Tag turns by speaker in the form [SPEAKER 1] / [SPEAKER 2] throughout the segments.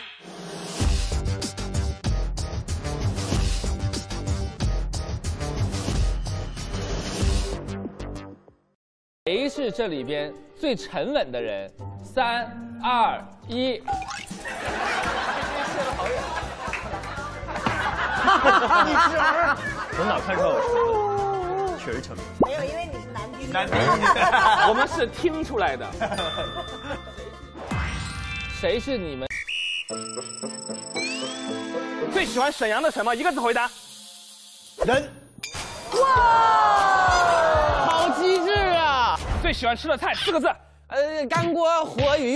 [SPEAKER 1] 谁是这里边最沉稳的人？3、2、1。
[SPEAKER 2] 从哪看出来我确实沉稳？
[SPEAKER 3] 没有，因为你是男宾。
[SPEAKER 2] 男宾，
[SPEAKER 1] 我们是听出来的。谁是你们
[SPEAKER 2] 最喜欢沈阳的什么？一个字回答。人。
[SPEAKER 1] 哇，好机智啊！
[SPEAKER 2] 最喜欢吃的菜4个字。
[SPEAKER 1] 干锅活鱼。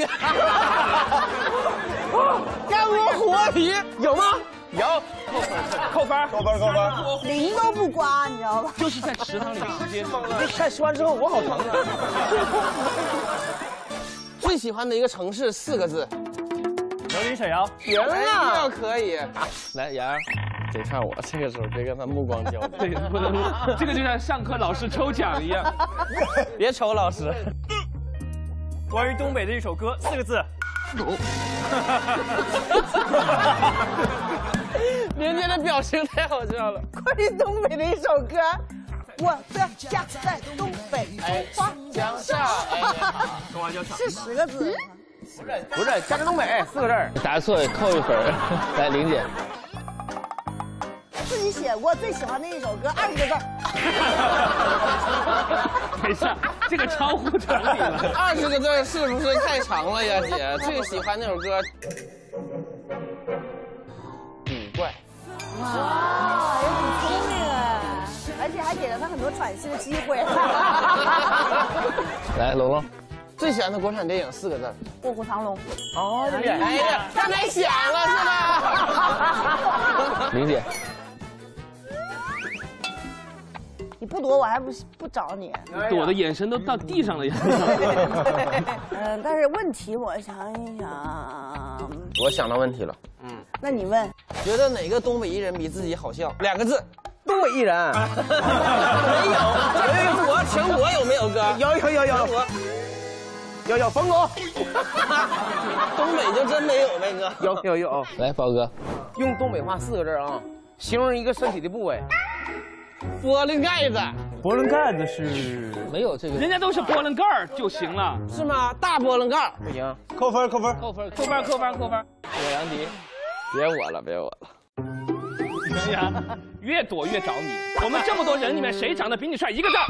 [SPEAKER 1] 干锅活鱼有吗？
[SPEAKER 2] 有，扣分。
[SPEAKER 3] 零都不刮，你知道吧？
[SPEAKER 1] 就是在池塘里直接放了。
[SPEAKER 4] 这菜吃完之后我好疼啊！
[SPEAKER 1] 最喜欢的一个城市4个字。
[SPEAKER 2] 辽宁沈阳。
[SPEAKER 1] 行啊，可以。来，杨洋，别看我这个时候别跟他目光交
[SPEAKER 2] 对，不能录，这个就像上课老师抽奖一样。
[SPEAKER 1] 别瞅老师。
[SPEAKER 2] 关于东北的一首歌4个字。
[SPEAKER 1] 林姐的表情太好笑了。
[SPEAKER 3] 关于东北的一首歌，我的家在东北花江上。
[SPEAKER 2] 松花江上
[SPEAKER 3] 是10个字。
[SPEAKER 4] 不是，家在东北4个字。
[SPEAKER 1] 答错扣1分。来，玲姐。
[SPEAKER 3] 自己写过最喜欢的一首歌20个字。
[SPEAKER 2] 没事，这个超乎常理了。
[SPEAKER 1] 20个字是不是太长了呀，姐？最喜欢那首歌。女怪。
[SPEAKER 3] 哇，也挺聪明哎，而且还给了他很多喘息的机会。
[SPEAKER 1] 来，龙龙，最喜欢的国产电影4个字。
[SPEAKER 3] 卧虎藏龙。
[SPEAKER 1] 哦，对不对？哎呀，刚才想了是吧？玲姐。
[SPEAKER 3] 你不躲我还不找你，
[SPEAKER 2] 躲的眼神都到地上了呀。
[SPEAKER 3] 但是问题我想一想，
[SPEAKER 1] 我想到问题了。
[SPEAKER 3] 那你问，
[SPEAKER 1] 觉得哪个东北艺人比自己好笑？2个字。
[SPEAKER 4] 东北艺人
[SPEAKER 1] 没有。全国有没有歌？
[SPEAKER 4] 有冯巩。
[SPEAKER 1] 东北就真没有呗哥。
[SPEAKER 4] 有。
[SPEAKER 1] 来，宝哥，
[SPEAKER 4] 用东北话4个字啊，形容一个身体的部位。
[SPEAKER 1] 玻璃盖子。
[SPEAKER 2] 波棱盖子是
[SPEAKER 1] 没有这个，
[SPEAKER 2] 人家都是波棱盖儿就行了。
[SPEAKER 1] 是吗？大玻璃盖
[SPEAKER 4] 不行，
[SPEAKER 2] 扣分。
[SPEAKER 1] 我杨迪，别我了。
[SPEAKER 2] 杨洋越躲越找你。我们这么多人里面，谁长得比你帅？1个字。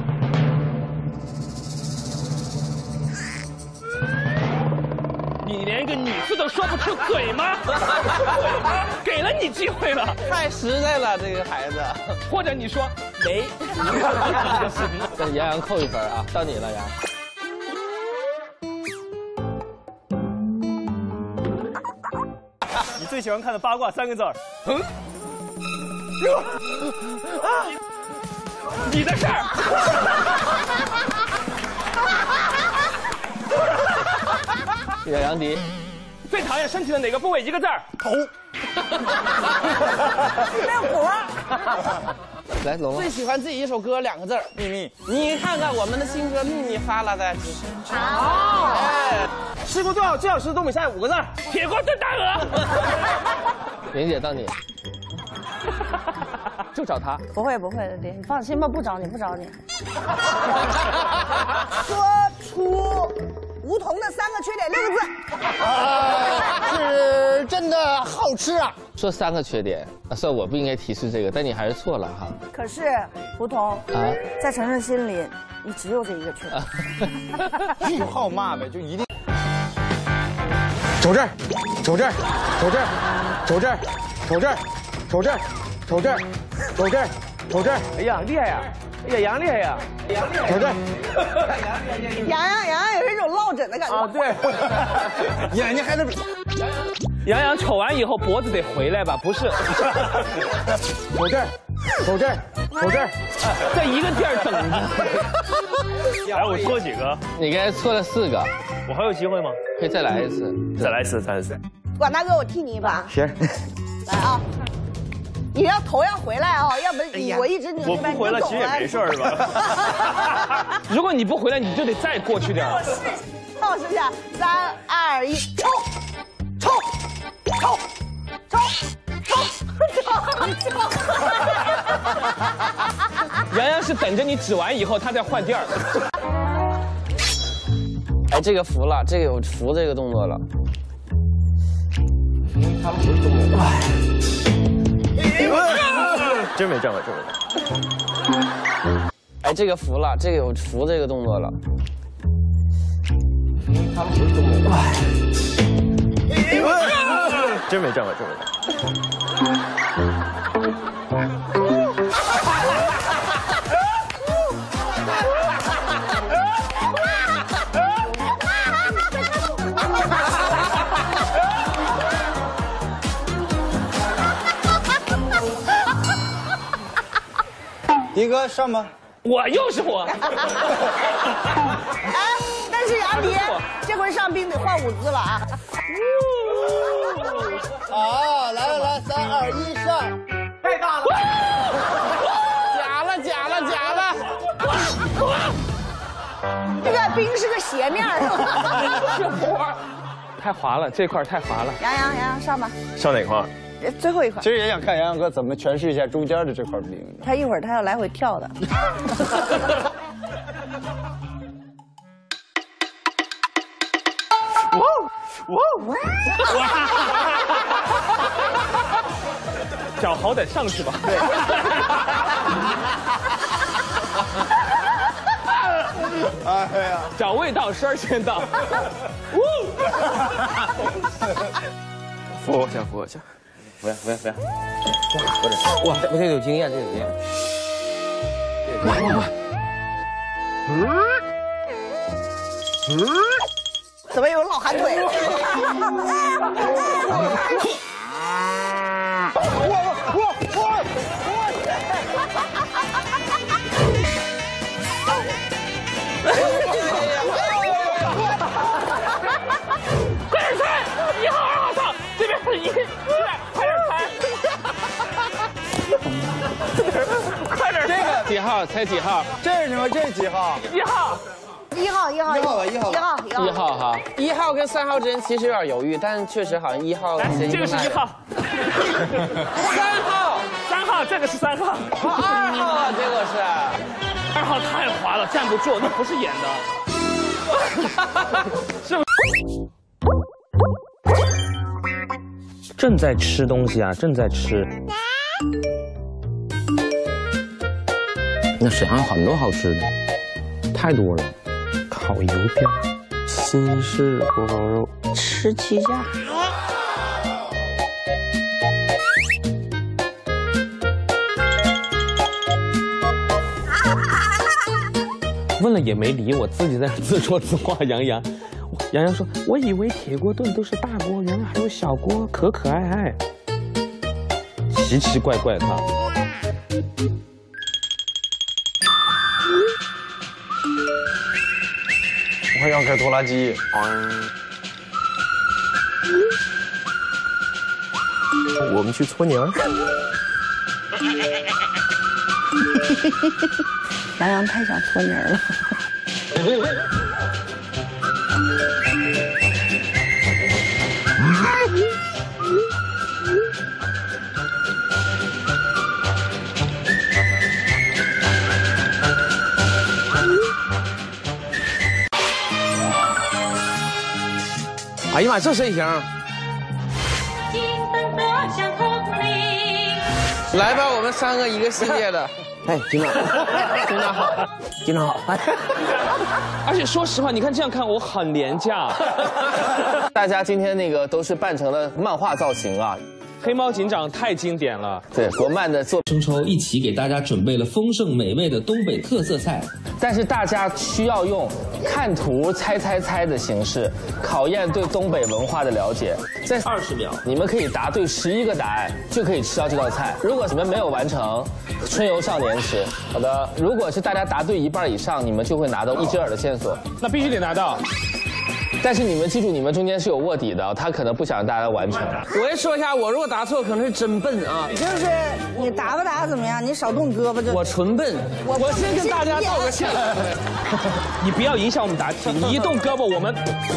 [SPEAKER 2] 你连个你字都说不出嘴吗？给了你机会了，
[SPEAKER 1] 太实在了这个孩子。
[SPEAKER 2] 或者你说没。
[SPEAKER 1] 这杨洋扣1分啊，到你了杨。
[SPEAKER 2] 你最喜欢看的八卦3个字。你的事儿。
[SPEAKER 1] 杨迪，
[SPEAKER 2] 最讨厌身体的哪个部位？1个字。头。
[SPEAKER 3] 没有活。
[SPEAKER 1] 来，龙龙，最喜欢自己一首歌2个字。秘密。你看看我们的新歌《秘密》发了的。
[SPEAKER 3] 好。
[SPEAKER 1] 哎，
[SPEAKER 4] 吃过最好吃的东北菜5个字。
[SPEAKER 2] 铁锅炖大鹅。
[SPEAKER 1] 玲姐到你。就找他。
[SPEAKER 3] 不会的，你放心吧，不找你。说出梧桐的3个缺点6个字。
[SPEAKER 4] 是真的好吃啊。
[SPEAKER 1] 说3个缺点，算我不应该提示这个，但你还是错了哈。
[SPEAKER 3] 可是梧桐在晨晨心里，你只有这一个缺点。
[SPEAKER 4] 就好骂呗，就一定。瞅这儿。哎呀，厉害呀！杨厉害呀！瞅这。
[SPEAKER 3] 杨有一种落枕的感觉。
[SPEAKER 4] 啊，对。眼睛还得。
[SPEAKER 2] 杨洋瞅完以后脖子得回来吧？不是。
[SPEAKER 4] 瞅这儿。
[SPEAKER 2] 在一个地儿等着。来，我错几个？
[SPEAKER 1] 你刚才错了4个，
[SPEAKER 2] 我还有机会吗？
[SPEAKER 1] 可以再来一次。
[SPEAKER 2] 再来一次。
[SPEAKER 3] 管大哥，我替你一把。
[SPEAKER 4] 行。
[SPEAKER 3] 来啊！你要头要回来啊，要不然我一直拧
[SPEAKER 2] 我不回来其实也没事是吧？如果你不回来，你就得再过去点。
[SPEAKER 3] 让我试一下，3、2、1，冲！
[SPEAKER 2] 是等着你指完以后，他再换第二个。
[SPEAKER 1] 哎，这个服了，这个有服这个动作了。他们不是动作。
[SPEAKER 4] 真没这么，真没这么。
[SPEAKER 1] 哎，这个服了，这个有服这个动作了。他们不是动作。
[SPEAKER 4] 真没这么，真没这么。
[SPEAKER 5] 迪哥上吧，
[SPEAKER 2] 我又是我。
[SPEAKER 3] 哎，但是杨迪这回上冰得换舞姿了啊！
[SPEAKER 5] 好，来来来，3、2、1，上！太大了！
[SPEAKER 1] 假了，假了，假了！
[SPEAKER 3] 这个冰是个斜面是吧？
[SPEAKER 2] 这活太滑了，这块太滑了。
[SPEAKER 3] 杨洋上吧，
[SPEAKER 4] 上哪块？
[SPEAKER 3] 最后一块
[SPEAKER 5] 其。实也想看杨洋哥怎么诠释一下中间的这块冰。
[SPEAKER 3] 他一会儿他要来回跳的。
[SPEAKER 2] 脚好歹上去吧。
[SPEAKER 5] 哎呀，
[SPEAKER 2] 脚未到，身先到。
[SPEAKER 4] 扶我一下，扶我一下。
[SPEAKER 1] 不要！哇，这有经验，这有经验。
[SPEAKER 3] 怎么有老寒腿？
[SPEAKER 2] 快点猜！1号、2号上，这边是1，快点猜！快点！
[SPEAKER 1] 这个几号？猜几号？
[SPEAKER 5] 这是什么？这是几号
[SPEAKER 2] 1号。
[SPEAKER 3] 1号
[SPEAKER 5] ？1号吧，1号。
[SPEAKER 1] 1号哈，1号跟3号之间其实有点犹豫，但确实好像1号。
[SPEAKER 2] 来，这个是1号。3号，这个是3号。
[SPEAKER 1] 2号啊，这个是。
[SPEAKER 2] 2号太滑了，站不住，那不是演的。是。正在吃东西啊，正在吃。
[SPEAKER 1] 那沈阳有很多好吃的，太多了。
[SPEAKER 2] 烤油边，
[SPEAKER 1] 新式锅包肉，
[SPEAKER 3] 吃鸡架。
[SPEAKER 2] 问了也没理我，自己在那自说自话。杨洋说：“我以为铁锅炖都是大锅，原来还有小锅，可可爱爱。”奇奇怪怪他。
[SPEAKER 5] 我还要开拖拉机。
[SPEAKER 4] 我们去搓泥儿。
[SPEAKER 3] 杨洋太想搓泥儿了。
[SPEAKER 1] 哎呀妈，这谁行？来吧，我们3个一个系列的。哎，警长，警长好，警长好。
[SPEAKER 2] 而且说实话，你看这样看我很廉价。
[SPEAKER 1] 大家今天那个都是扮成了漫画造型啊。
[SPEAKER 2] 黑猫警长太经典了，
[SPEAKER 1] 对，国漫的作
[SPEAKER 6] 生抽一起给大家准备了丰盛美味的东北特色菜，
[SPEAKER 1] 但是大家需要用看图猜的形式考验对东北文化的了解。在
[SPEAKER 6] 20秒，
[SPEAKER 1] 你们可以答对11个答案，就可以吃到这道菜。如果你们没有完成，春游少年吃。好的，如果是大家答对1半以上，你们就会拿到1只耳的线索。
[SPEAKER 2] 那必须得拿到。
[SPEAKER 1] 但是你们记住，你们中间是有卧底的，他可能不想让大家完成。我先说一下，我如果答错，可能是真笨啊。
[SPEAKER 3] 就是你答不答怎么样？你少动胳膊就。
[SPEAKER 1] 我纯笨，我先跟大家道个歉。
[SPEAKER 2] 你不要影响我们答题，你一动胳膊我们。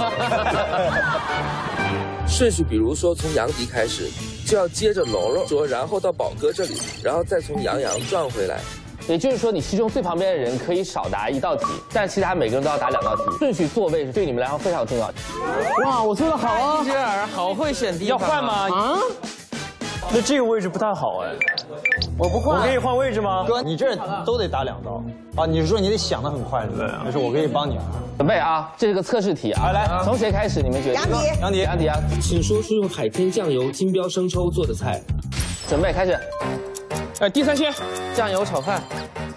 [SPEAKER 7] 顺序比如说从杨迪开始，就要接着龙龙说，然后到宝哥这里，然后再从杨洋转回来。
[SPEAKER 1] 也就是说你其中最旁边的人可以少答1道题，但其他每个人都要答2道题。顺序座位是对你们来说非常重要的。
[SPEAKER 2] 哇，我做的好啊！
[SPEAKER 7] 这儿好会选地
[SPEAKER 2] 要换吗？啊？
[SPEAKER 8] 那这个位置不太好哎。
[SPEAKER 7] 我不换，
[SPEAKER 8] 我可以换位置吗？
[SPEAKER 4] 哥，你这都得打2道啊！你是说你得想得很快，对不对？没事，我可以帮你。
[SPEAKER 1] 准备啊，这是个测试题啊，来，从谁开始？你们决定。杨迪啊，
[SPEAKER 7] 请说出用海天酱油、金标生抽做的菜。
[SPEAKER 1] 准备开始。
[SPEAKER 2] 第3些，
[SPEAKER 7] 酱油炒饭，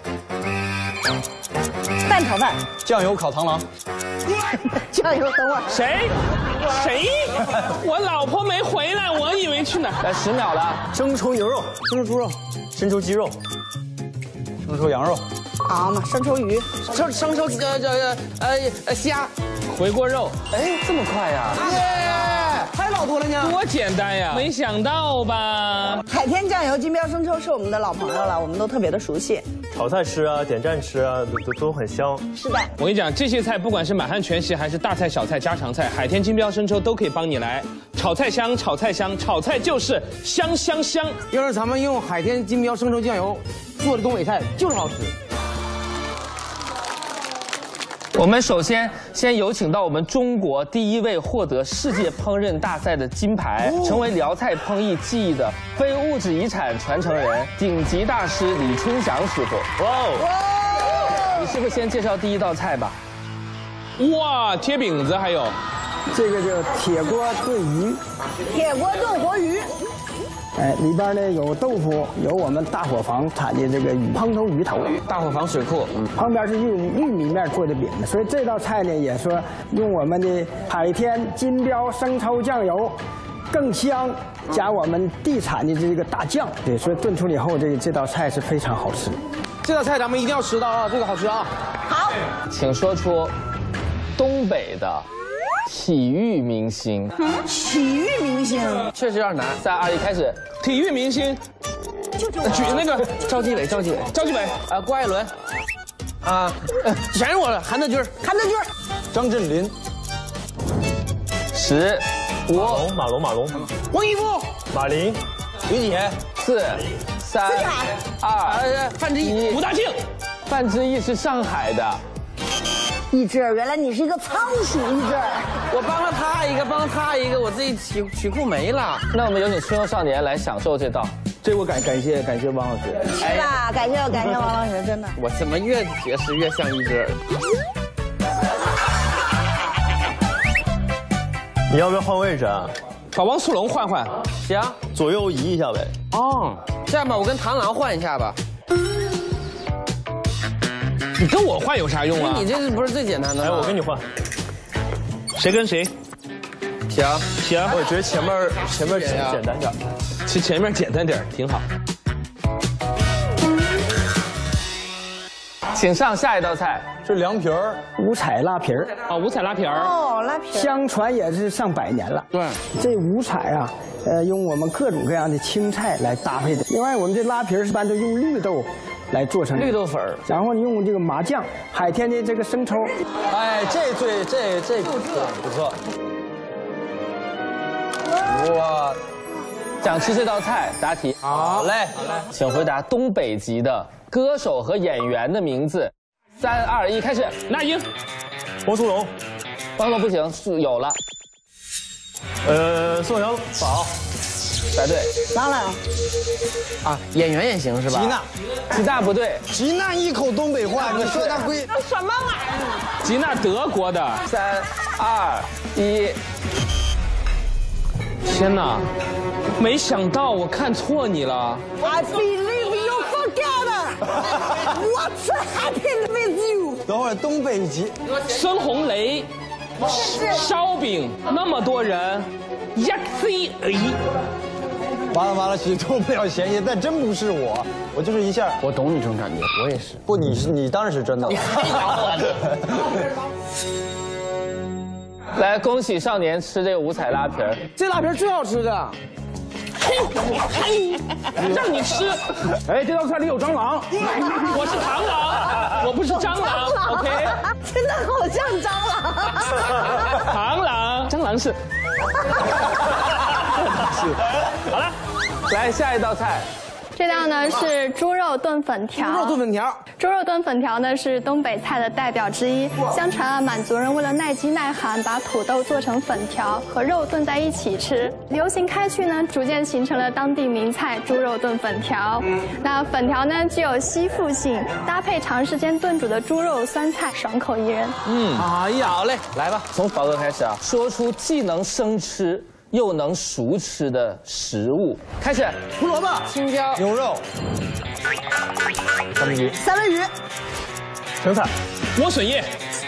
[SPEAKER 3] 蛋炒饭，
[SPEAKER 4] 酱油烤螳螂，
[SPEAKER 3] 酱油等会儿。
[SPEAKER 2] 谁？我老婆没回来，我以为去哪？
[SPEAKER 1] 来10秒了。
[SPEAKER 8] 生抽牛肉、生抽猪肉、生抽鸡肉、
[SPEAKER 4] 生抽羊肉，
[SPEAKER 3] 好嘛，生抽鱼，
[SPEAKER 7] 生抽虾，
[SPEAKER 2] 回锅肉。
[SPEAKER 1] 哎，这么快呀？
[SPEAKER 7] 还老多了呢。
[SPEAKER 2] 多简单呀！没想到吧？
[SPEAKER 3] 海天酱油、金标生抽是我们的老朋友了，我们都特别的熟悉。
[SPEAKER 8] 炒菜吃啊，点蘸吃啊，都很香。
[SPEAKER 3] 是的，
[SPEAKER 2] 我跟你讲，这些菜不管是满汉全席还是大菜、小菜、家常菜，海天金标生抽都可以帮你来。炒菜香，炒菜香，炒菜就是香香香。
[SPEAKER 7] 要是咱们用海天金标生抽酱油做的东北菜，就是好吃。
[SPEAKER 1] 我们首先有请到我们中国第1位获得世界烹饪大赛的金牌，成为辽菜烹艺技艺的非物质遗产传承人、顶级大师李春祥师傅。哇哦！你是不是先介绍第1道菜吧？
[SPEAKER 2] 哇，贴饼子还有，
[SPEAKER 9] 这个叫铁锅炖鱼，
[SPEAKER 3] 铁锅炖活鱼。
[SPEAKER 9] 哎，里边呢有豆腐，有我们大伙房产的这个蓬头鱼头，
[SPEAKER 7] 大伙房水库，
[SPEAKER 9] 旁边是玉米面做的饼子，所以这道菜呢也说用我们的海天金标生抽酱油更香，加我们地产的这个大酱，对，所以炖出来以后这道菜是非常好吃。
[SPEAKER 7] 这道菜咱们一定要吃到啊，这个好吃啊。
[SPEAKER 3] 好，
[SPEAKER 1] 请说出东北的体育明星。
[SPEAKER 3] 体育明星，
[SPEAKER 7] 确实有点难。
[SPEAKER 1] 3、2、1，开始。
[SPEAKER 2] 体育明星，
[SPEAKER 3] 就这
[SPEAKER 2] 举那个
[SPEAKER 7] 赵继伟，郭艾伦，啊，全是我了，韩德君，
[SPEAKER 4] 张镇麟
[SPEAKER 1] 10、5、
[SPEAKER 8] 马龙，
[SPEAKER 7] 王一夫，
[SPEAKER 8] 马林，
[SPEAKER 4] 于姐
[SPEAKER 1] 4、3、2、
[SPEAKER 7] 范志毅，
[SPEAKER 2] 吴大庆，
[SPEAKER 1] 范志毅是上海的。
[SPEAKER 3] 一只，原来你是一个仓鼠一只。
[SPEAKER 7] 我帮了他一个，我自己曲库没了。
[SPEAKER 1] 那我们有请春游少年来享受这道。
[SPEAKER 9] 这我感谢王老师。
[SPEAKER 3] 是吧？感谢王老师，真的。
[SPEAKER 7] 我怎么越解释越像一只？
[SPEAKER 8] 你要不要换位置啊？
[SPEAKER 2] 把王素龙换换。
[SPEAKER 7] 行，
[SPEAKER 8] 左右移一下呗。
[SPEAKER 2] 哦，
[SPEAKER 7] 这样吧，我跟螳螂换一下吧。
[SPEAKER 2] 你跟我换有啥用啊？
[SPEAKER 7] 你这不是最简单的吗？
[SPEAKER 8] 哎，我跟你换。谁跟谁？
[SPEAKER 7] 行，
[SPEAKER 8] 我觉得前面简单点。
[SPEAKER 2] 其实前面简单点挺好。
[SPEAKER 1] 请上下一道菜，
[SPEAKER 4] 是凉皮儿，
[SPEAKER 9] 五彩拉皮儿。
[SPEAKER 2] 啊，五彩拉皮儿。
[SPEAKER 3] 哦，拉皮儿。
[SPEAKER 9] 相传也是上百年了。
[SPEAKER 2] 对，
[SPEAKER 9] 这五彩啊，用我们各种各样的青菜来搭配的。另外，我们这拉皮儿一般都用绿豆来做成
[SPEAKER 1] 绿豆粉儿，
[SPEAKER 9] 然后用这个麻酱，海天的这个生抽。
[SPEAKER 4] 哎，这不错。哇，
[SPEAKER 1] 想吃这道菜，答题。
[SPEAKER 4] 好嘞，
[SPEAKER 1] 请回答东北籍的歌手和演员的名字。3、2、1，开始。
[SPEAKER 2] 那英，
[SPEAKER 8] 王苏龙，
[SPEAKER 1] 王龙不行，是有了。
[SPEAKER 8] 宋小宝，
[SPEAKER 1] 答对。
[SPEAKER 3] 当然。
[SPEAKER 7] 啊，演员也行是吧？
[SPEAKER 1] 吉娜不对。
[SPEAKER 4] 吉娜一口东北话，你说他会
[SPEAKER 3] 什么玩意儿？
[SPEAKER 2] 吉娜德国的。
[SPEAKER 1] 3、2、1。
[SPEAKER 2] 天哪，没想到我看错你了。
[SPEAKER 3] I believe you forget. What's happened with you?
[SPEAKER 4] 等会儿东北籍，
[SPEAKER 2] 孙红雷，烧饼那么多人，呀塞哎。
[SPEAKER 4] 完了，许脱不了嫌疑，但真不是我就是一下。
[SPEAKER 7] 我懂你这种感觉，我也是。
[SPEAKER 4] 不，你当然是真的。
[SPEAKER 1] 来，恭喜少年吃这个五彩拉皮儿。
[SPEAKER 7] 这拉皮儿最好吃的。
[SPEAKER 2] 让你吃。哎，这道菜里有蟑螂。我是螳螂，我不是蟑螂。OK。
[SPEAKER 3] 真的好像蟑螂。
[SPEAKER 2] 螳螂，蟑螂是。
[SPEAKER 1] 好了，来下一道菜，
[SPEAKER 10] 这道呢是猪肉炖粉条。
[SPEAKER 7] 猪肉炖粉条，
[SPEAKER 10] 猪肉炖粉条呢是东北菜的代表之一。相传啊，满族人为了耐饥耐寒，把土豆做成粉条和肉炖在一起吃。流行开去呢，逐渐形成了当地名菜猪肉炖粉条。那粉条呢具有吸附性，搭配长时间炖煮的猪肉酸菜，爽口宜人。
[SPEAKER 7] 哎呀，好嘞，来吧，
[SPEAKER 1] 从宝哥开始啊，说出既能生吃又能熟吃的食物。开始，
[SPEAKER 7] 胡萝卜、青椒、
[SPEAKER 4] 牛肉、
[SPEAKER 8] 三文鱼、
[SPEAKER 3] 三文鱼、
[SPEAKER 8] 生菜、
[SPEAKER 2] 莴笋叶、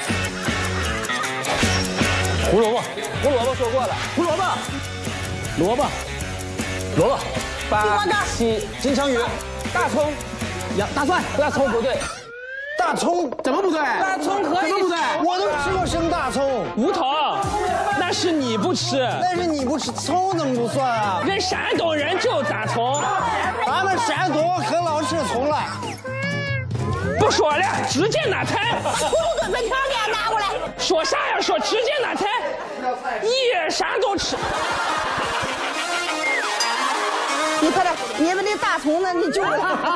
[SPEAKER 8] 胡萝卜、
[SPEAKER 1] 胡萝卜说过了，
[SPEAKER 7] 胡萝卜、
[SPEAKER 2] 萝卜、
[SPEAKER 8] 萝卜、
[SPEAKER 1] 8、7，
[SPEAKER 4] 金枪鱼、
[SPEAKER 7] 大葱、大蒜，
[SPEAKER 1] 大葱不对，
[SPEAKER 4] 大葱，
[SPEAKER 7] 怎么不对？大葱可以，怎么不对？
[SPEAKER 4] 我都吃过生大葱，
[SPEAKER 2] 梧桐，那是你不吃，
[SPEAKER 4] 但是你不吃葱怎么不算啊？
[SPEAKER 2] 人山东人就大葱。
[SPEAKER 4] 咱们山东可老吃葱了。
[SPEAKER 2] 不说了，直接拿菜。
[SPEAKER 3] 猪炖粉条给俺拿过来。
[SPEAKER 2] 说啥呀？说直接拿菜。一啥都吃。
[SPEAKER 3] 你快点，你们那大葱呢？你就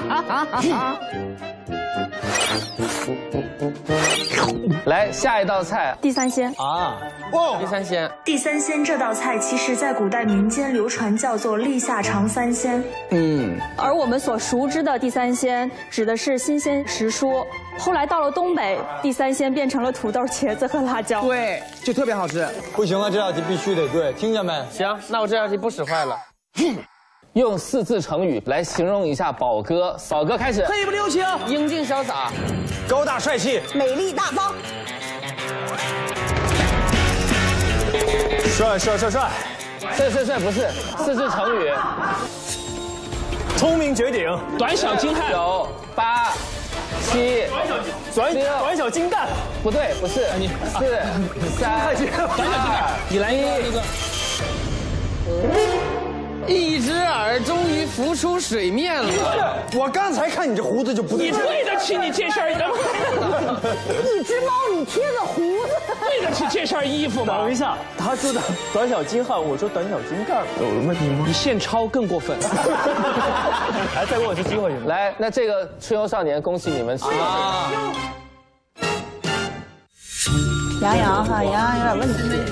[SPEAKER 1] 来下一道菜，
[SPEAKER 10] 地三鲜
[SPEAKER 4] 啊，
[SPEAKER 7] 地三鲜，
[SPEAKER 11] 地三鲜这道菜其实在古代民间流传叫做立夏尝三鲜。
[SPEAKER 12] 而我们所熟知的地三鲜指的是新鲜时蔬，后来到了东北，地三鲜变成了土豆、茄子和辣椒。
[SPEAKER 7] 对，就特别好吃。
[SPEAKER 4] 不行了，这道题必须得对，听见没？
[SPEAKER 7] 行，那我这道题不使坏了。
[SPEAKER 1] 用4字成语来形容一下宝哥。嫂哥开始，
[SPEAKER 7] 黑不溜秋，英俊潇洒，
[SPEAKER 4] 高大帅气，
[SPEAKER 3] 美丽大方，
[SPEAKER 8] 帅
[SPEAKER 1] 帅不是4字成语，
[SPEAKER 8] 聪明绝顶，
[SPEAKER 2] 短小精悍。
[SPEAKER 1] 9、8、7、
[SPEAKER 8] 短小精干，
[SPEAKER 1] 不对，不是你4、3、
[SPEAKER 2] 短小精干，你来一个。
[SPEAKER 7] 一只耳终于浮出水面了。
[SPEAKER 4] 我刚才看你这胡子就不对。
[SPEAKER 2] 你对得起你这身衣服？
[SPEAKER 3] 一只猫你贴个胡子，
[SPEAKER 2] 对得起这身衣服吗？
[SPEAKER 8] 等一下，他说的短小精悍，我说短小精干，有问题吗？
[SPEAKER 2] 你现抄更过分。
[SPEAKER 8] 来，再给我一次机会行吗？
[SPEAKER 1] 来，那这个春游少年，恭喜你们吃了。
[SPEAKER 3] 杨洋哈，杨洋有点问题。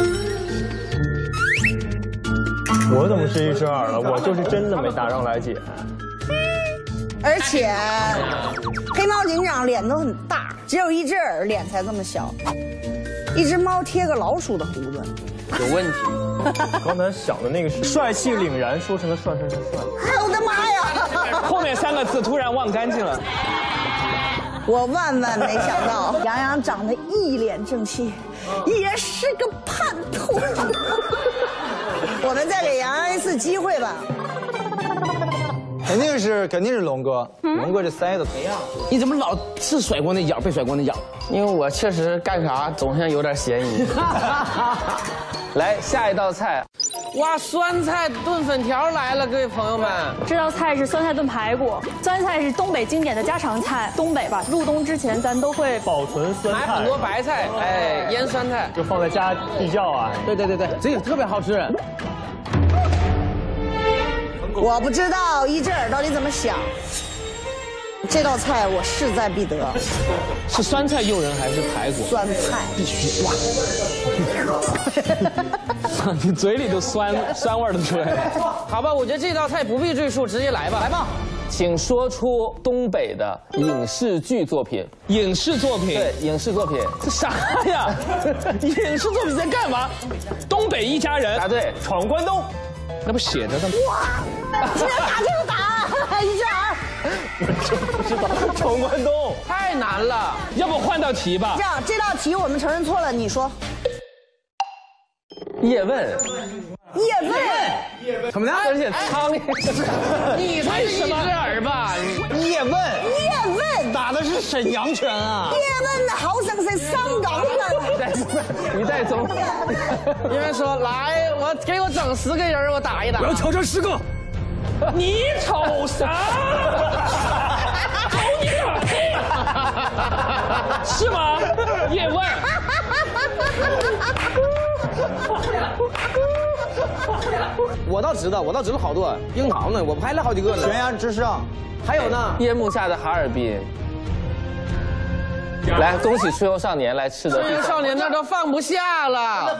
[SPEAKER 8] 我怎么是一只耳了？我就是真的没答上来姐。
[SPEAKER 3] 而且黑猫警长脸都很大，只有一只耳脸才这么小。一只猫贴个老鼠的胡子，
[SPEAKER 7] 有问题。
[SPEAKER 8] 刚才想的那个是帅气凛然，说成了帅。
[SPEAKER 3] 哎我的妈呀！
[SPEAKER 2] 后面3个字突然忘干净了。
[SPEAKER 3] 我万万没想到，杨洋长得一脸正气，也是个叛徒。我们再给杨洋一次机会吧。
[SPEAKER 4] 肯定是龙哥，龙哥这腮子怎样？
[SPEAKER 7] 你怎么老是甩过那角，被甩过那角？因为我确实干啥总像有点嫌疑。
[SPEAKER 1] 来下一道菜，
[SPEAKER 7] 哇，酸菜炖粉条来了，各位朋友们。
[SPEAKER 12] 这道菜是酸菜炖排骨，酸菜是东北经典的家常菜。东北吧，入冬之前咱都会
[SPEAKER 8] 保存酸菜，
[SPEAKER 7] 买很多白菜，哎，腌酸菜，
[SPEAKER 8] 就放在家地窖啊。
[SPEAKER 7] 对，这个特别好吃。
[SPEAKER 3] 我不知道一只耳到底怎么想。这道菜我势在必得。
[SPEAKER 2] 是酸菜诱人还是排骨？
[SPEAKER 3] 酸菜必须哇！
[SPEAKER 2] 你嘴里都酸味都出来了。
[SPEAKER 7] 好吧，我觉得这道菜不必赘述，直接来吧。来吧，
[SPEAKER 1] 请说出东北的影视剧作品。
[SPEAKER 2] 影视作品？
[SPEAKER 1] 对，影视作品。
[SPEAKER 2] 这啥呀？影视作品在干嘛？东北一家人。
[SPEAKER 1] 答对，
[SPEAKER 8] 闯关东。
[SPEAKER 2] 那不写着的吗？
[SPEAKER 3] 哇！直接打这个答案，一只耳。
[SPEAKER 8] 我真不知道，闯关东
[SPEAKER 7] 太难了，
[SPEAKER 2] 要不换道题吧？
[SPEAKER 3] 这样，这道题我们承认错了，你说。
[SPEAKER 1] 叶问。
[SPEAKER 3] 叶问。
[SPEAKER 7] 怎么的？
[SPEAKER 1] 而且苍，
[SPEAKER 7] 你才是一只耳吧？
[SPEAKER 4] 叶问。
[SPEAKER 3] 叶问
[SPEAKER 4] 打的是沈阳拳啊！
[SPEAKER 3] 叶问的好像是香港的。
[SPEAKER 1] 一代宗。
[SPEAKER 7] 因为说来，给我整10个人，我打一打。
[SPEAKER 8] 我要挑战10个。
[SPEAKER 2] 你瞅啥？瞅你个屁！是吗？叶问。
[SPEAKER 7] 我倒知道好多樱桃呢，我拍了好几个呢。
[SPEAKER 4] 悬崖之上，
[SPEAKER 7] 还有呢，
[SPEAKER 1] 夜幕下的哈尔滨。来，恭喜春游少年来吃的。
[SPEAKER 7] 春游少年那都放不下了。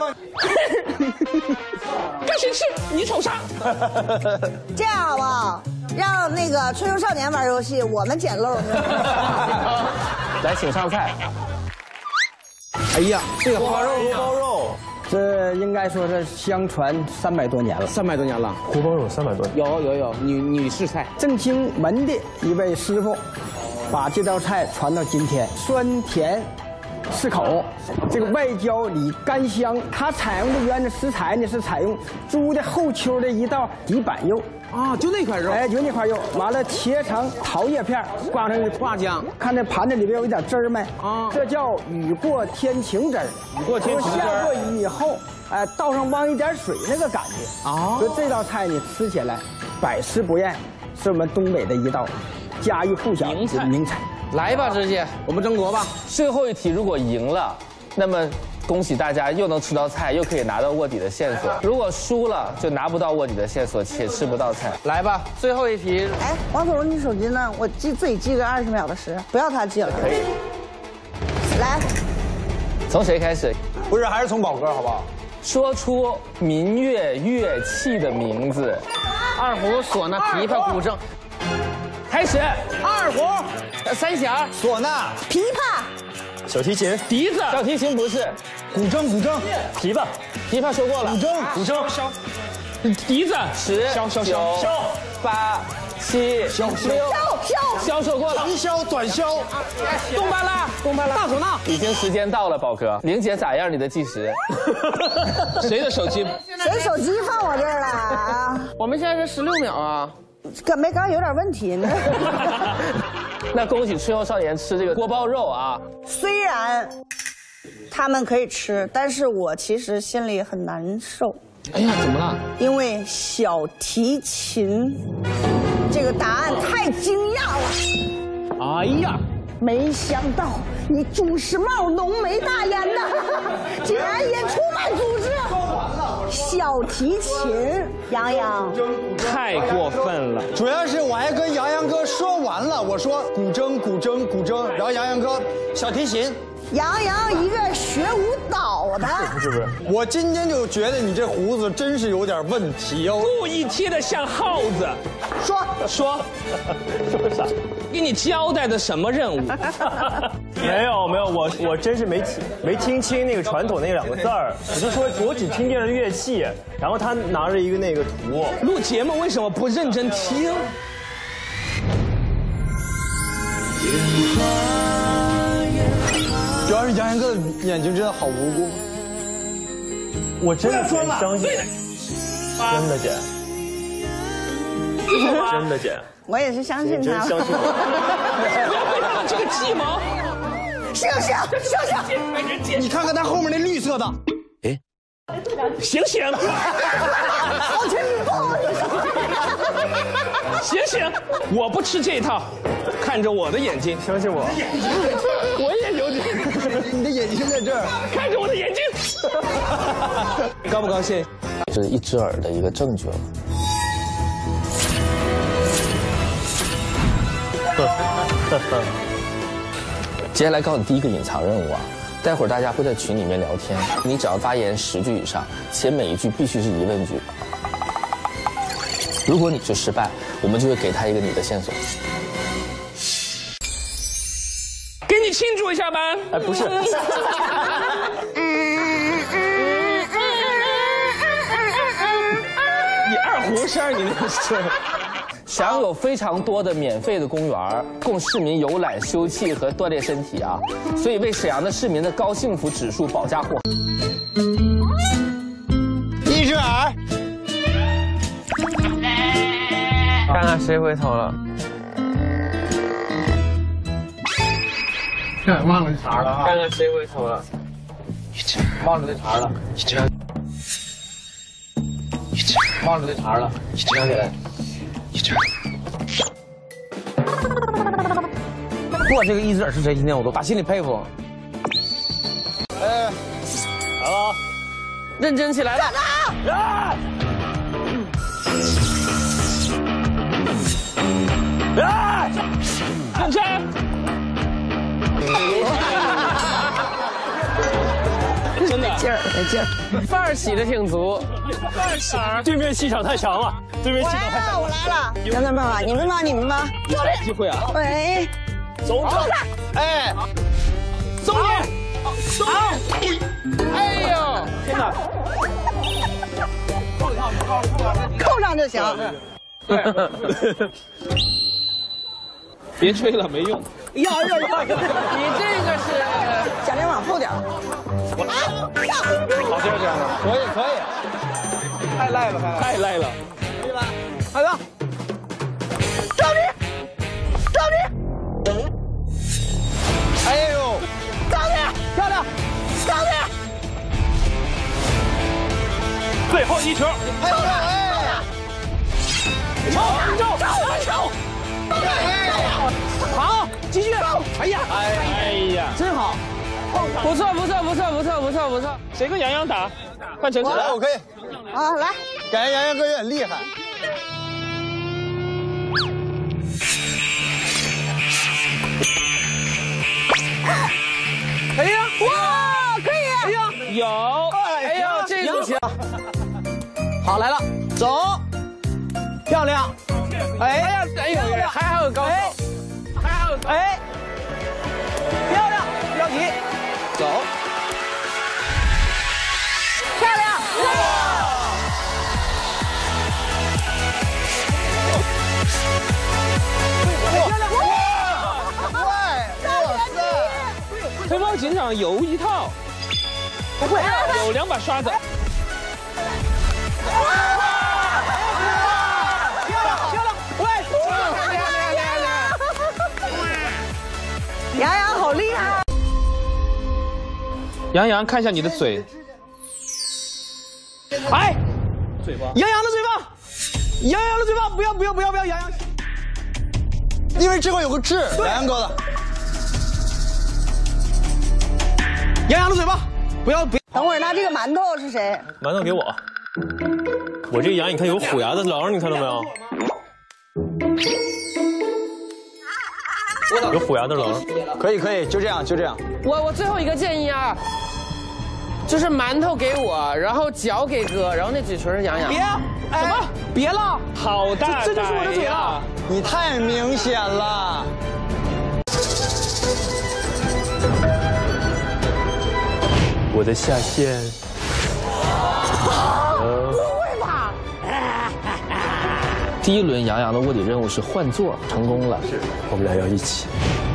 [SPEAKER 2] 跟谁吃？你瞅啥？
[SPEAKER 3] 这样好不好？让那个春游少年玩游戏，我们捡漏。
[SPEAKER 1] 来，请上菜。
[SPEAKER 7] 哎呀，这个锅包肉，
[SPEAKER 9] 这应该说是相传300多年了。
[SPEAKER 7] 300多年了，
[SPEAKER 8] 锅包肉300多年。
[SPEAKER 7] 有女士菜。
[SPEAKER 9] 正清门的一位师傅，把这道菜传到今天，酸甜适口，这个外焦里甘香。它采用的原的食材呢是采用猪的后丘的一道底板肉。
[SPEAKER 7] 啊，就那块肉，
[SPEAKER 9] 哎，就那块肉，完了切成桃叶片，挂上
[SPEAKER 7] 挂浆。
[SPEAKER 9] 看这盘子里边有一点汁儿没？
[SPEAKER 7] 啊，
[SPEAKER 9] 这叫雨过天晴汁儿。
[SPEAKER 8] 雨过天晴汁儿。
[SPEAKER 9] 下过雨以后，哎，倒上汪一点水那个感觉。
[SPEAKER 7] 啊，
[SPEAKER 9] 所以这道菜呢吃起来百吃不厌，是我们东北的一道家喻户晓的名菜。
[SPEAKER 7] 来吧，直接我们争夺吧。
[SPEAKER 1] 最后一题如果赢了，那么。恭喜大家又能吃到菜，又可以拿到卧底的线索。如果输了，就拿不到卧底的线索，且吃不到菜。
[SPEAKER 7] 来吧，最后一题。
[SPEAKER 3] 哎，王总，你手机呢？我自己记个20秒的时，不要他记了。
[SPEAKER 1] 可以。
[SPEAKER 3] 来，
[SPEAKER 1] 从谁开始？
[SPEAKER 4] 不是，还是从宝哥好不好？
[SPEAKER 1] 说出民乐乐器的名字。
[SPEAKER 7] 二胡、唢呐、琵琶、古筝。
[SPEAKER 1] 开始。
[SPEAKER 7] 二胡、三弦、
[SPEAKER 4] 唢呐、
[SPEAKER 3] 琵琶。
[SPEAKER 8] 小提琴、
[SPEAKER 1] 笛子，小提琴不是，
[SPEAKER 4] 古筝，
[SPEAKER 8] 琵琶，
[SPEAKER 1] 琵琶说过了，
[SPEAKER 8] 古筝，
[SPEAKER 1] 笛子10、9、8、7、箫说过了，
[SPEAKER 4] 长箫、短箫，
[SPEAKER 7] 东巴拉，大唢呐。
[SPEAKER 1] 已经时间到了，宝哥，玲姐咋样？你的计时？谁的手机？
[SPEAKER 3] 谁手机放我这儿了啊？
[SPEAKER 7] 我们现在是16秒啊。
[SPEAKER 3] 刚有点问题呢。
[SPEAKER 1] 那恭喜春游少年吃这个锅包肉啊！
[SPEAKER 3] 虽然他们可以吃，但是我其实心里很难受。
[SPEAKER 7] 哎呀，怎么了？
[SPEAKER 3] 因为小提琴这个答案太惊讶了。
[SPEAKER 7] 哎呀，
[SPEAKER 3] 没想到你朱时茂浓眉大眼的，竟然也出卖组织。小提琴，杨洋
[SPEAKER 8] 太过分了。
[SPEAKER 4] 主要是我还跟杨洋哥说完了，我说古筝，然后杨洋哥小提琴。
[SPEAKER 3] 杨洋一个学舞蹈的，
[SPEAKER 4] 不是，我今天就觉得你这胡子真是有点问题哦，
[SPEAKER 2] 故意贴得像耗子。
[SPEAKER 8] 说啥？
[SPEAKER 2] 给你交代的什么任务？
[SPEAKER 8] 没有，我真是没听清那个传统那2个字儿。我就说我只听见了乐器，然后他拿着一个那个图。
[SPEAKER 2] 录节目为什么不认真听？
[SPEAKER 4] 主要是杨洋哥的眼睛真的好无辜，
[SPEAKER 8] 我真的很相信，真的姐，真的姐，
[SPEAKER 3] 我也是相信他。
[SPEAKER 8] 真相信我。
[SPEAKER 2] 这个计谋，
[SPEAKER 3] 醒！
[SPEAKER 4] 你看看他后面那绿色的，
[SPEAKER 2] 哎，醒！
[SPEAKER 3] 好听不好？
[SPEAKER 2] 醒！我不吃这一套，看着我的眼睛，
[SPEAKER 8] 相信我。
[SPEAKER 2] 我也有点。
[SPEAKER 4] 你的眼睛在这儿，
[SPEAKER 2] 看着我的眼睛。
[SPEAKER 1] 高不高兴？这是一只耳的一个证据了。接下来告诉你第一个隐藏任务啊，待会儿大家会在群里面聊天，你只要发言10句以上，且每一句必须是疑问句。如果你就失败，我们就会给他一个你的线索。
[SPEAKER 2] 给你庆祝一下吧。
[SPEAKER 8] 哎，不是。
[SPEAKER 2] 你二胡声，你那是。
[SPEAKER 1] 沈阳有非常多的免费的公园，供市民游览、休憩和锻炼身体啊，所以为沈阳的市民的高幸福指数保驾护航。
[SPEAKER 4] 一只耳，
[SPEAKER 1] 看看谁回头了。
[SPEAKER 7] 忘了这茬了，
[SPEAKER 1] 看看谁回头了。
[SPEAKER 7] 忘了这茬了，忘了这茬了，想起来。哇，这个一只耳是谁？今天我都打心里佩服。
[SPEAKER 8] 哎，来了，
[SPEAKER 7] 认真起来了。啊！
[SPEAKER 2] 啊！认真。真的，
[SPEAKER 3] 没劲儿，没劲儿，
[SPEAKER 7] 范儿起的挺足。
[SPEAKER 8] 范儿起，对面气场太强了，对面气场太强了。
[SPEAKER 3] 我来了，想想办法，你们吧，你们吧。
[SPEAKER 2] 有啥机会啊？
[SPEAKER 3] 喂，
[SPEAKER 8] 走，哎，
[SPEAKER 7] 松你，松你！哎呦，
[SPEAKER 2] 天哪！
[SPEAKER 3] 扣上就行。
[SPEAKER 2] 别吹了，没用。
[SPEAKER 3] 要！
[SPEAKER 7] 你这个是，
[SPEAKER 3] 贾玲往后点。
[SPEAKER 2] 好，这样的，可以。太赖了，太赖了。
[SPEAKER 3] 对吧？
[SPEAKER 2] 好的。
[SPEAKER 3] 招你！
[SPEAKER 4] 哎呦，
[SPEAKER 3] 招你！
[SPEAKER 2] 漂亮！
[SPEAKER 3] 招你！
[SPEAKER 8] 最后一球，
[SPEAKER 4] 哎呦，
[SPEAKER 2] 抽！好，继续。哎呀，真好，
[SPEAKER 7] 不错。
[SPEAKER 2] 谁跟杨洋打？换成
[SPEAKER 4] 来，我可以。
[SPEAKER 3] 啊，来，
[SPEAKER 4] 感觉杨洋哥有点厉害。
[SPEAKER 7] 哎呀，
[SPEAKER 3] 哇，可以！
[SPEAKER 7] 哎呀，
[SPEAKER 2] 有。
[SPEAKER 7] 哎呦，这个行。
[SPEAKER 2] 好，来了，走，漂亮。
[SPEAKER 7] 哎呀，还好有高手，
[SPEAKER 2] 哎，漂亮，不着急，走，
[SPEAKER 3] 漂亮！
[SPEAKER 2] 推包警长有一套，不会，有2把刷子。
[SPEAKER 3] 杨洋好厉害！
[SPEAKER 2] 杨洋，看一下你的嘴。哎，嘴巴，杨洋的嘴巴，不要，杨洋。
[SPEAKER 4] 因为这块有个痣，杨洋哥的。
[SPEAKER 2] 杨洋的嘴巴，不要。
[SPEAKER 3] 等会儿，那这个馒头是谁？
[SPEAKER 8] 馒头给我。我这个牙，你看有虎牙的棱，你看到没有？有虎牙的棱。
[SPEAKER 4] 可以，就这样。
[SPEAKER 7] 我最后一个建议啊，就是馒头给我，然后脚给哥，然后那嘴唇是杨洋。
[SPEAKER 2] 别，什么？别了，好大，这就是我的嘴了。
[SPEAKER 4] 你太明显了。
[SPEAKER 8] 我的下线。
[SPEAKER 3] 不会吧？
[SPEAKER 1] 第1轮杨洋的卧底任务是换座，成功了。是，
[SPEAKER 8] 我们俩要一起。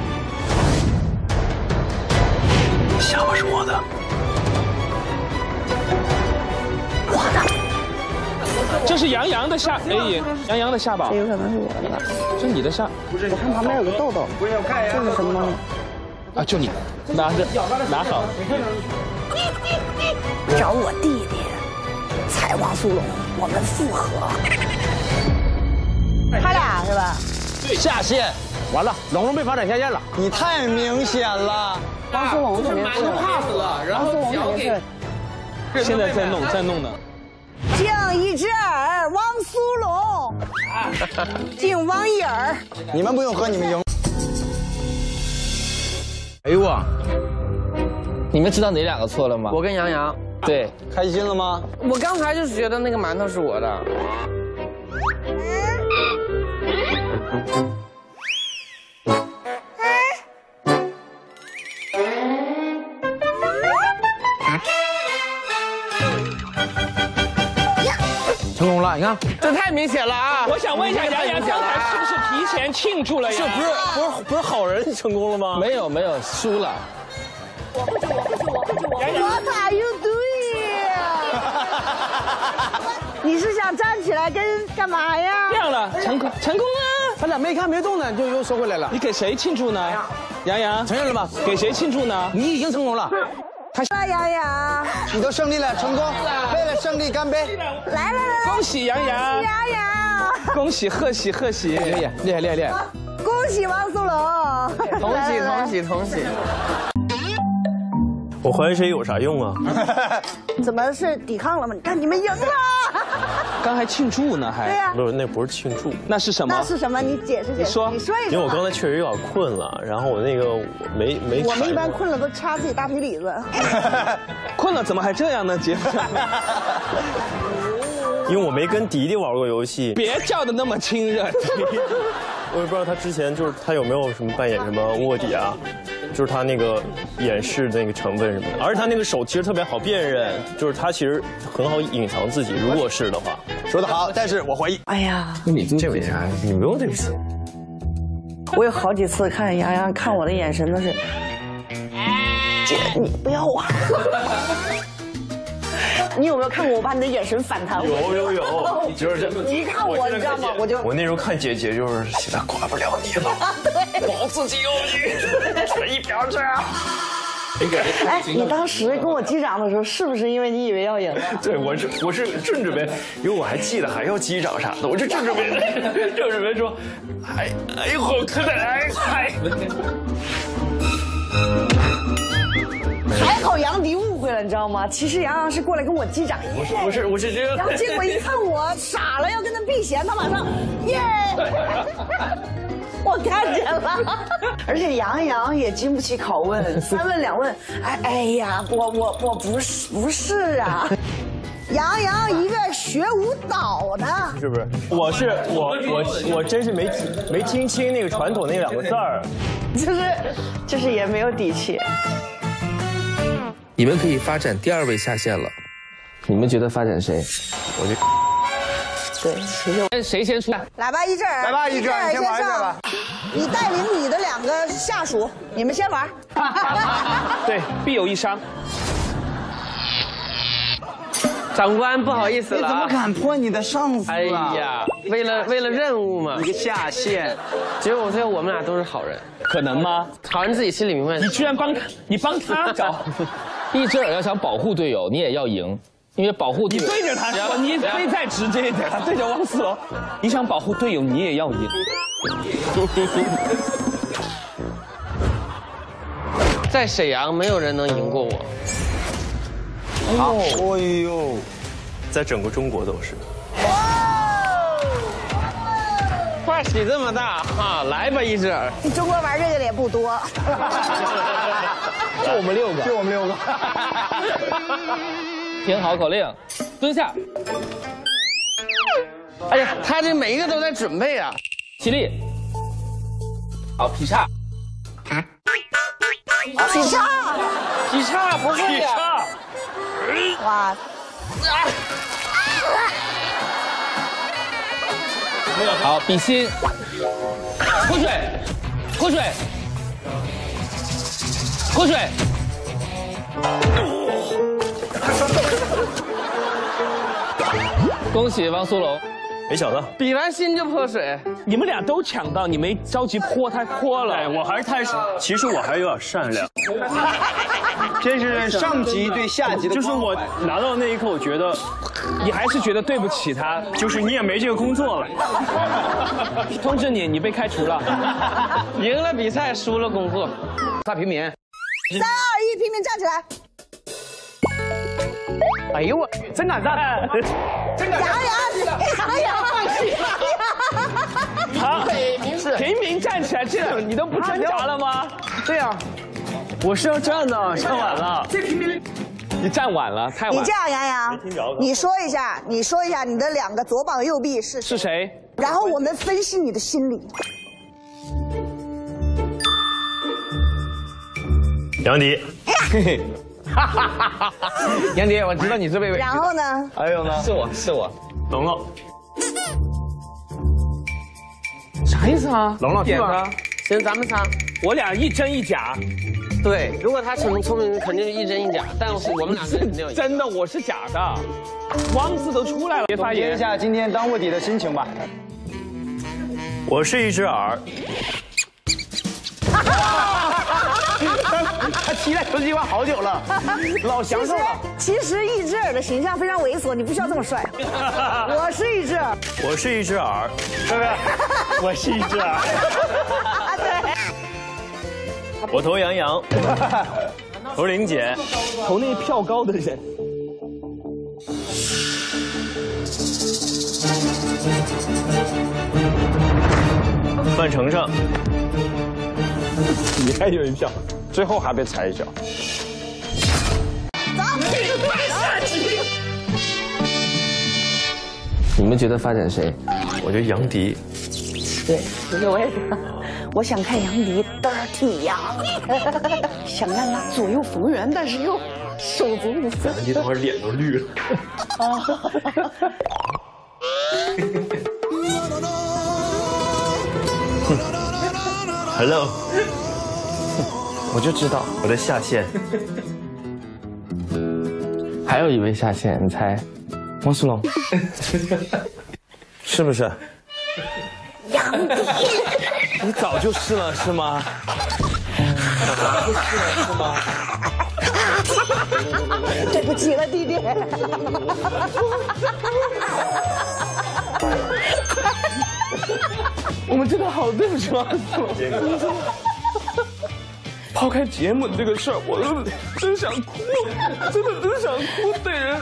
[SPEAKER 8] 下巴是我的。
[SPEAKER 2] 这是杨洋的下，杨洋的下巴。
[SPEAKER 3] 这有可能是我的吧？
[SPEAKER 2] 这是你的下。
[SPEAKER 3] 我看旁边有个痘痘，这是什么东西？
[SPEAKER 2] 啊，就你，拿着，拿好。
[SPEAKER 3] 找我弟弟，采王苏龙，我们复合。他俩是吧？
[SPEAKER 4] 下线，
[SPEAKER 2] 完了，龙被发展下线了。
[SPEAKER 4] 你太明显了。
[SPEAKER 3] 王苏龙肯定是。
[SPEAKER 7] 怕死了，然后脚给。
[SPEAKER 2] 现在在弄呢。
[SPEAKER 3] 敬一只耳，王苏龙。敬王一耳。
[SPEAKER 4] 你们不用喝，你们赢。
[SPEAKER 2] 哎呦我，
[SPEAKER 1] 你们知道哪2个错了吗？
[SPEAKER 7] 我跟杨洋。
[SPEAKER 1] 对，
[SPEAKER 4] 开心了吗？
[SPEAKER 7] 我刚才就是觉得那个馒头是我的。
[SPEAKER 2] 成功了，你看，
[SPEAKER 7] 这太明显了啊！
[SPEAKER 2] 我想问一下杨洋，刚才是不是提前庆祝了呀？
[SPEAKER 8] 不是好人成功了吗？
[SPEAKER 1] 没有，输了。
[SPEAKER 3] What are you doing？ 你是想站起来跟干嘛呀？
[SPEAKER 2] 亮了，成功啊！
[SPEAKER 9] 他俩没看没动呢，就又收回来了。
[SPEAKER 2] 你给谁庆祝呢？杨洋，
[SPEAKER 9] 承认了吧？
[SPEAKER 2] 给谁庆祝呢？
[SPEAKER 9] 你已经成功了。
[SPEAKER 3] 杨洋，
[SPEAKER 4] 你都胜利了，成功！为了胜利干杯！
[SPEAKER 3] 来，
[SPEAKER 2] 恭喜杨洋！
[SPEAKER 3] 杨洋，
[SPEAKER 2] 恭喜贺喜！厉害！
[SPEAKER 3] 恭喜王苏龙！
[SPEAKER 7] 同喜！
[SPEAKER 8] 我怀疑谁有啥用啊？
[SPEAKER 3] 怎么是抵抗了吗？你看你们赢了。
[SPEAKER 2] 刚还庆祝呢，还
[SPEAKER 3] 对呀。
[SPEAKER 8] 不是，那不是庆祝，
[SPEAKER 2] 那是什么？
[SPEAKER 3] 那是什么？你解释解释。
[SPEAKER 2] 你说，
[SPEAKER 3] 你说一说。
[SPEAKER 8] 因为我刚才确实有点困了，然后我那个没。
[SPEAKER 3] 我们一般困了都掐自己大腿里子。
[SPEAKER 2] 困了怎么还这样呢，姐？
[SPEAKER 8] 因为我没跟迪迪玩过游戏。
[SPEAKER 2] 别叫的那么亲热。
[SPEAKER 8] 我也不知道他之前就是他有没有什么扮演什么卧底啊，就是他那个掩饰那个成分什么的，而且他那个手其实特别好辨认，就是他其实很好隐藏自己。如果是的话，
[SPEAKER 4] 说得好，但是我怀疑。
[SPEAKER 3] 哎呀，
[SPEAKER 8] 你这为啥？你不用对不起。
[SPEAKER 3] 我有好几次看杨洋看我的眼神都是，姐你不要我。你有没有看过我把你的眼神反弹？
[SPEAKER 8] 有，就是这。
[SPEAKER 3] 你一看我，你知道吗？
[SPEAKER 8] 我那时候看姐姐就是现在管不了你了，
[SPEAKER 3] 对，
[SPEAKER 8] 保自己有你，一边去。
[SPEAKER 3] 哎，你当时跟我击掌的时候，是不是因为你以为要赢？
[SPEAKER 8] 对，我是正准备，因为我还记得还要击掌啥的，我就正准备说，哎，好可爱，
[SPEAKER 3] 还好杨迪误会了，你知道吗？其实杨洋是过来跟我击掌。
[SPEAKER 8] 我是这个。
[SPEAKER 3] 然后结果一看我傻了，要跟他避嫌，他马上耶。我看见了，而且杨洋也经不起拷问，3问2问，哎呀，我不是啊，杨洋一个学舞蹈的，
[SPEAKER 8] 是不是？我真是没听清那个传统那2个字儿，
[SPEAKER 3] 就是也没有底气。
[SPEAKER 6] 你们可以发展第2位下线了，
[SPEAKER 1] 你们觉得发展谁？
[SPEAKER 8] 我就。
[SPEAKER 3] 对，其实
[SPEAKER 1] 谁先出？
[SPEAKER 3] 来吧，一阵儿，
[SPEAKER 4] 来吧，一阵儿，你先玩一阵吧。
[SPEAKER 3] 你带领你的2个下属，你们先玩。
[SPEAKER 2] 对，必有一伤。
[SPEAKER 7] 长官，不好意思了。
[SPEAKER 5] 你怎么敢泼你的上司啊？
[SPEAKER 7] 哎呀，为了任务嘛。
[SPEAKER 5] 一个下线。
[SPEAKER 7] 结果最后我们俩都是好人。
[SPEAKER 2] 可能吗？
[SPEAKER 7] 好人自己心里明白。
[SPEAKER 2] 你居然帮他找。
[SPEAKER 1] 易志尔要想保护队友，你也要赢。因为保护队友，
[SPEAKER 2] 你对着他说，你可以再直接一点，对着汪思龙。你想保护队友，你也要赢。
[SPEAKER 7] 在沈阳，没有人能赢过我。
[SPEAKER 8] 好，哎呦，在整个中国都是。
[SPEAKER 7] 话起这么大哈，来吧，一志尔。
[SPEAKER 3] 中国玩这个的也不多。
[SPEAKER 1] 就我们6个，
[SPEAKER 4] 就我们6个。
[SPEAKER 1] 听好口令，蹲下。
[SPEAKER 7] 哎呀，他这每一个都在准备啊。
[SPEAKER 1] 起立。好，劈叉。
[SPEAKER 3] 劈叉。
[SPEAKER 7] 劈叉不是呀。
[SPEAKER 3] 哇。
[SPEAKER 1] 好，比心。口水，口水，口水。恭喜汪苏泷，
[SPEAKER 8] 没想到
[SPEAKER 7] 比完心就泼水，
[SPEAKER 2] 你们俩都抢到，你没着急泼，他泼了。
[SPEAKER 8] 哎，我还是其实我还有点善良。
[SPEAKER 5] 这是上级对下级的，
[SPEAKER 8] 就是我拿到那一刻，我觉得
[SPEAKER 2] 你还是觉得对不起他，
[SPEAKER 8] 就是你也没这个工作了。
[SPEAKER 2] 通知你，你被开除了。
[SPEAKER 7] 赢了比赛，输了工作。
[SPEAKER 2] 大平民。
[SPEAKER 3] 3、2、1，平民站起来。
[SPEAKER 2] 哎呦我，真敢站！
[SPEAKER 3] 杨洋，
[SPEAKER 2] 好，平民站起来，这你都不挣扎了吗？
[SPEAKER 8] 对呀，我是要站的，站晚了。
[SPEAKER 2] 这平民，你站晚了，太晚。
[SPEAKER 3] 你这样，杨洋，你说一下你的2个左膀右臂是
[SPEAKER 2] 谁？
[SPEAKER 3] 然后我们分析你的心理。
[SPEAKER 8] 杨迪。
[SPEAKER 2] 杨迪，我知道你是魏巍。
[SPEAKER 3] 然后呢？
[SPEAKER 8] 还有呢？
[SPEAKER 2] 是我。
[SPEAKER 8] 龙龙。
[SPEAKER 2] 啥意思啊？
[SPEAKER 8] 龙龙
[SPEAKER 2] 点的。
[SPEAKER 7] 行，咱们仨，
[SPEAKER 2] 我俩一真一假。
[SPEAKER 7] 对，如果他聪明，肯定是一真一假。但是我们2个肯定有
[SPEAKER 2] 真的，我是假的。汪字都出来了，别发言。
[SPEAKER 5] 总结一下今天当卧底的心情吧。
[SPEAKER 8] 我是一只耳。
[SPEAKER 5] 他期待这句话好久了，老享受了。
[SPEAKER 3] 其实易志尔的形象非常猥琐，你不需要这么帅。我是易志尔，
[SPEAKER 8] 我是一只耳，对不对？我是一只耳。
[SPEAKER 3] 对。
[SPEAKER 8] 我投杨洋。 投玲姐，
[SPEAKER 2] 投那票高的人。
[SPEAKER 8] 范丞丞，
[SPEAKER 2] 你还有一票，最后还被踩一脚。
[SPEAKER 1] 你们觉得发展谁？
[SPEAKER 8] 我觉得杨迪。
[SPEAKER 3] 对，其实我也想，我想看杨迪dirty 呀，想让他左右逢源，但是又手足无措。
[SPEAKER 8] 杨迪等会儿脸都绿了。Hello，
[SPEAKER 2] 我就知道
[SPEAKER 8] 我的下线。
[SPEAKER 1] 还有一位下线，你猜？
[SPEAKER 2] 汪苏泷，是不是？
[SPEAKER 3] 杨迪，
[SPEAKER 2] 你早就是了是吗？早就是了是吗？
[SPEAKER 3] 对不起了，弟弟。
[SPEAKER 2] 我们真的好对不起汪苏泷。抛开节目这个事儿，我都真想哭，真的真想哭，对人。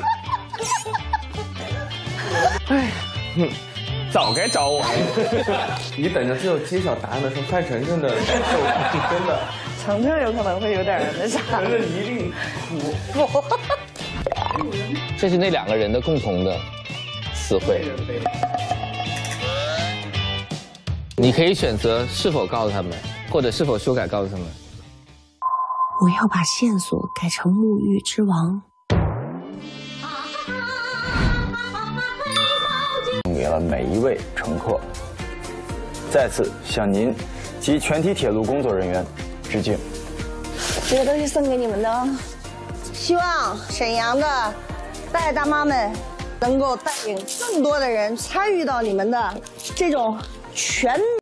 [SPEAKER 2] 哎，早该找我。你等着最后揭晓答案的时候，范丞丞的受真的。
[SPEAKER 3] 程程有可能会有点那啥。
[SPEAKER 2] 程程一定哭。
[SPEAKER 1] 这是那2个人的共同的词汇。你可以选择是否告诉他们，或者是否修改告诉他们。
[SPEAKER 11] 我要把线索改成沐浴之王。
[SPEAKER 13] 送给了每一位乘客，再次向您及全体铁路工作人员致敬。
[SPEAKER 3] 这个都是送给你们的哦。希望沈阳的大爷大妈们能够带领更多的人参与到你们的这种全